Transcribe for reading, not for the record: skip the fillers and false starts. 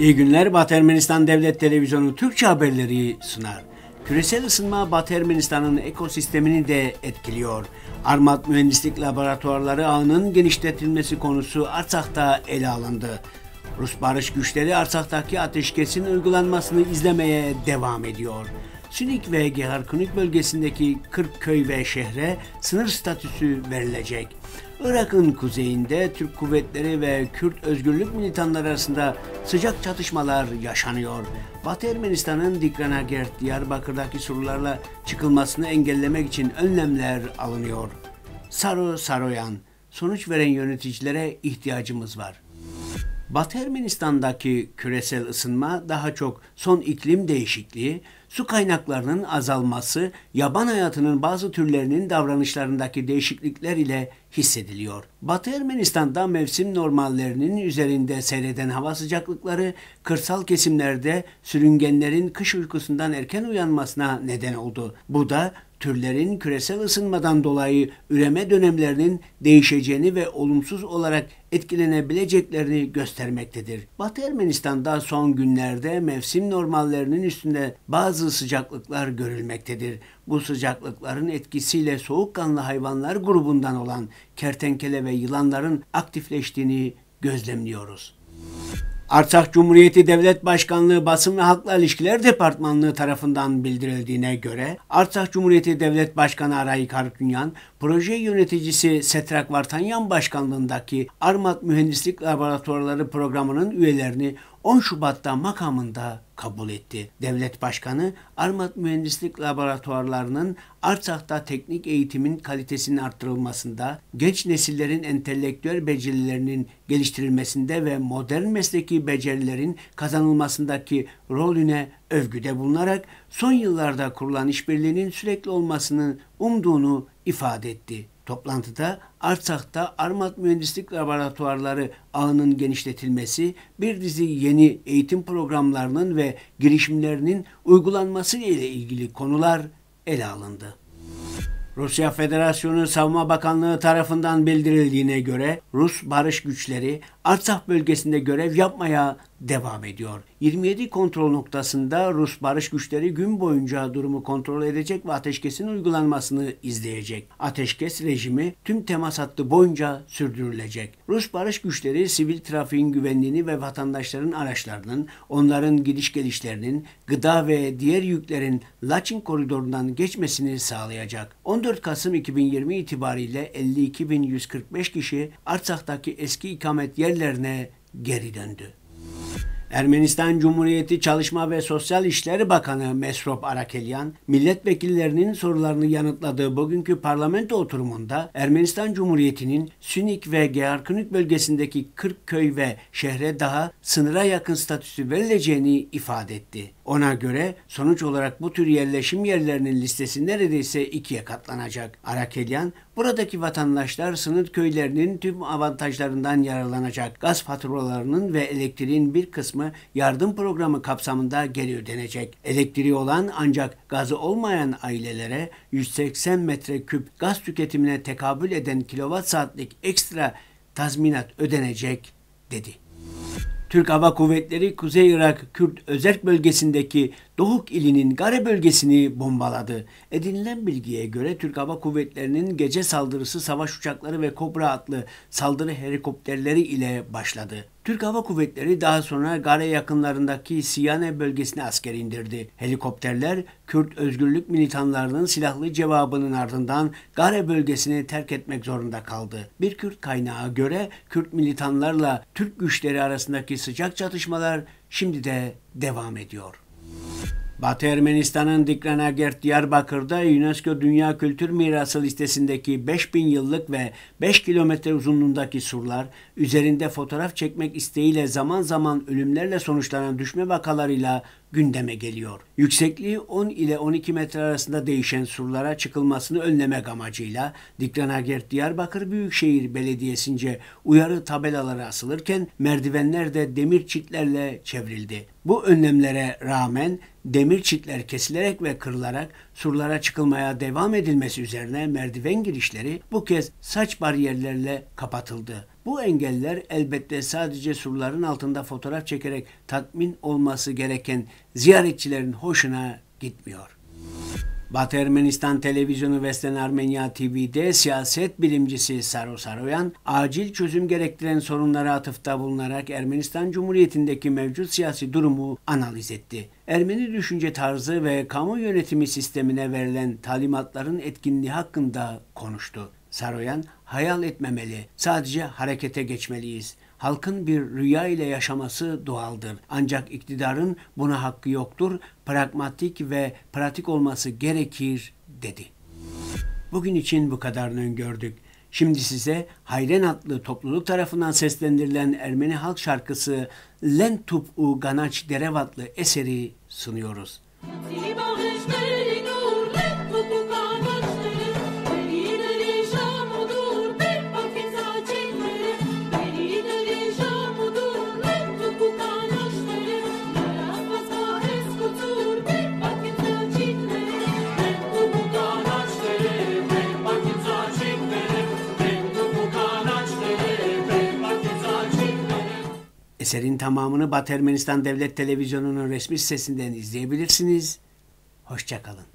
İyi günler. Batı Ermenistan Devlet Televizyonu Türkçe haberleri sunar. Küresel ısınma Batı Ermenistan'ın ekosistemini de etkiliyor. Armat Mühendislik Laboratuvarları ağının genişletilmesi konusu Artsak'ta ele alındı. Rus barış güçleri Artsak'taki ateşkesin uygulanmasını izlemeye devam ediyor. Sünik ve Geharkunik bölgesindeki 40 köy ve şehre sınır statüsü verilecek. Irak'ın kuzeyinde Türk kuvvetleri ve Kürt özgürlük militanları arasında sıcak çatışmalar yaşanıyor. Batı Ermenistan'ın Dikranagert, Diyarbakır'daki surlarla çıkılmasını engellemek için önlemler alınıyor. Saro Saroyan, sonuç veren yöneticilere ihtiyacımız var. Batı Ermenistan'daki küresel ısınma daha çok son iklim değişikliği, su kaynaklarının azalması, yaban hayatının bazı türlerinin davranışlarındaki değişiklikler ile hissediliyor. Batı Ermenistan'da mevsim normallerinin üzerinde seyreden hava sıcaklıkları, kırsal kesimlerde sürüngenlerin kış uykusundan erken uyanmasına neden oldu. Bu da türlerin küresel ısınmadan dolayı üreme dönemlerinin değişeceğini ve olumsuz olarak etkilenebileceklerini göstermektedir. Batı Ermenistan'da son günlerde mevsim normallerinin üstünde bazı sıcaklıklar görülmektedir. Bu sıcaklıkların etkisiyle soğukkanlı hayvanlar grubundan olan kertenkele ve yılanların aktifleştiğini gözlemliyoruz. Artsakh Cumhuriyeti Devlet Başkanlığı Basın ve Halkla İlişkiler Departmanlığı tarafından bildirildiğine göre Artsakh Cumhuriyeti Devlet Başkanı Aray Kartunyan, proje yöneticisi Setrak Vartanyan başkanlığındaki Armat Mühendislik Laboratuvarları programının üyelerini 10 Şubat'ta makamında kabul etti. Devlet Başkanı, Armat Mühendislik Laboratuvarlarının Artsak'ta teknik eğitimin kalitesinin arttırılmasında, genç nesillerin entelektüel becerilerinin geliştirilmesinde ve modern mesleki becerilerin kazanılmasındaki rolüne övgüde bulunarak son yıllarda kurulan işbirliğinin sürekli olmasını umduğunu ifade etti. Toplantıda Artsak'ta Armat Mühendislik Laboratuvarları ağının genişletilmesi, bir dizi yeni eğitim programlarının ve girişimlerinin uygulanması ile ilgili konular ele alındı. Rusya Federasyonu Savunma Bakanlığı tarafından bildirildiğine göre Rus barış güçleri Artsakh bölgesinde görev yapmaya devam ediyor. 27 kontrol noktasında Rus barış güçleri gün boyunca durumu kontrol edecek ve ateşkesin uygulanmasını izleyecek. Ateşkes rejimi tüm temas hattı boyunca sürdürülecek. Rus barış güçleri sivil trafiğin güvenliğini ve vatandaşların araçlarının, onların gidiş gelişlerinin, gıda ve diğer yüklerin Laçin koridorundan geçmesini sağlayacak. 14 Kasım 2020 itibariyle 52.145 kişi Artsak'taki eski ikamet yerlerine geri döndü. Ermenistan Cumhuriyeti Çalışma ve Sosyal İşleri Bakanı Mesrop Arakelyan, milletvekillerinin sorularını yanıtladığı bugünkü parlamento oturumunda Ermenistan Cumhuriyeti'nin Sünik ve Geharkunik bölgesindeki 40 köy ve şehre daha sınıra yakın statüsü verileceğini ifade etti. Ona göre sonuç olarak bu tür yerleşim yerlerinin listesi neredeyse 2'ye katlanacak. Arakelyan, buradaki vatandaşlar sınır köylerinin tüm avantajlarından yararlanacak. Gaz faturalarının ve elektriğin bir kısmı yardım programı kapsamında geri ödenecek. Elektriği olan ancak gazı olmayan ailelere 180 metreküp gaz tüketimine tekabül eden kilowatt saatlik ekstra tazminat ödenecek dedi. Türk Hava Kuvvetleri Kuzey Irak Kürt Özerk bölgesindeki Doğuk ilinin Gare bölgesini bombaladı. Edinilen bilgiye göre Türk Hava Kuvvetleri'nin gece saldırısı savaş uçakları ve Kobra adlı saldırı helikopterleri ile başladı. Türk Hava Kuvvetleri daha sonra Gare yakınlarındaki Siyane bölgesine asker indirdi. Helikopterler Kürt özgürlük militanlarının silahlı cevabının ardından Gare bölgesini terk etmek zorunda kaldı. Bir Kürt kaynağa göre Kürt militanlarla Türk güçleri arasındaki sıcak çatışmalar şimdi de devam ediyor. Batı Ermenistan'ın Dikranagert Diyarbakır'da UNESCO Dünya Kültür Mirası listesindeki 5000 yıllık ve 5 kilometre uzunluğundaki surlar, üzerinde fotoğraf çekmek isteğiyle zaman zaman ölümlerle sonuçlanan düşme vakalarıyla gündeme geliyor. Yüksekliği 10 ile 12 metre arasında değişen surlara çıkılmasını önlemek amacıyla Dikranagert Diyarbakır Büyükşehir Belediyesi'nce uyarı tabelaları asılırken merdivenler de demir çitlerle çevrildi. Bu önlemlere rağmen demir çitler kesilerek ve kırılarak surlara çıkılmaya devam edilmesi üzerine merdiven girişleri bu kez saç bariyerlerle kapatıldı. Bu engeller elbette sadece surların altında fotoğraf çekerek tatmin olması gereken ziyaretçilerin hoşuna gitmiyor. Batı Ermenistan Televizyonu Veslen Armenya TV'de siyaset bilimcisi Saro Saroyan, acil çözüm gerektiren sorunlara atıfta bulunarak Ermenistan Cumhuriyeti'ndeki mevcut siyasi durumu analiz etti. Ermeni düşünce tarzı ve kamu yönetimi sistemine verilen talimatların etkinliği hakkında konuştu. Saroyan, hayal etmemeli, sadece harekete geçmeliyiz. Halkın bir rüya ile yaşaması doğaldır. Ancak iktidarın buna hakkı yoktur. Pragmatik ve pratik olması gerekir, dedi. Bugün için bu kadarını öngördük. Şimdi size Hayren adlı topluluk tarafından seslendirilen Ermeni halk şarkısı Len Tup U Ganaç Derev adlı eseri sunuyoruz. Eserin tamamını Batı Ermenistan Devlet Televizyonu'nun resmi sitesinden izleyebilirsiniz. Hoşça kalın.